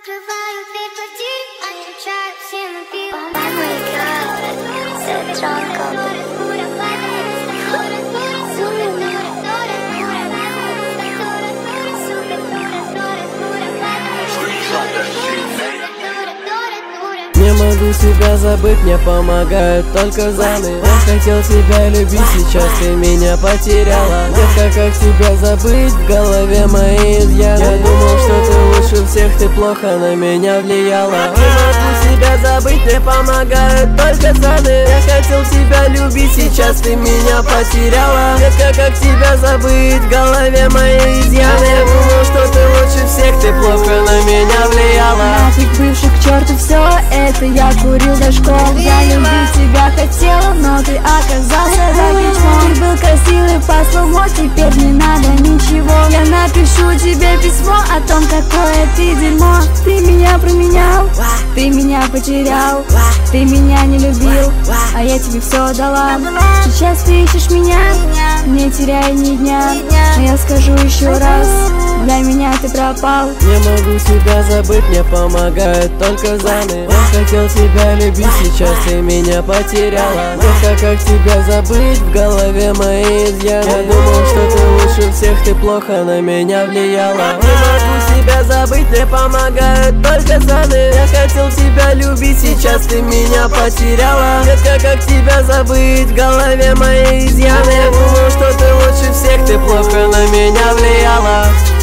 Открываю дверь квартиры, отключаю все мобилы. О май гад, so drunk. Не могу себя забыть, мне помогают только заны. Я хотел тебя любить, сейчас ты меня потеряла. Детка, как тебя забыть, в голове мои изъяны. Я думал, что ты лучше всех, ты плохо на меня влияла. Не могу себя забыть, мне помогают только заны. Я хотел тебя любить, сейчас ты меня потеряла. Детка, как тебя забыть, в голове мои изъяны. Я думал, что ты лучше всех, ты плохо на меня влияла. Нафиг бывших, к черту все это, я курил до школы. Я любить тебя хотела, но ты оказался дагичмом. Ты был красивый по слову, теперь не надо ничего. Я напишу тебе письмо о том, какое ты дерьмо. Ты меня променял, ты меня потерял, ты меня не любил, а я тебе все дала. Сейчас ты ищешь меня, не теряй ни дня. Но я скажу еще раз, для меня ты пропал. Не могу тебя забыть, мне помогают только заны. Я хотел тебя любить, сейчас ты меня потеряла. Детка, как тебя забыть, в голове мои изъяны. Я думал, что ты лучше всех, ты плохо на меня влияла. Не могу себя забыть, мне помогают только заны. Я хотел тебя любить, сейчас ты меня потеряла. Детка, как тебя забыть, в голове мои изъяны. Я думал, что ты лучше всех, ты плохо на меня влияла.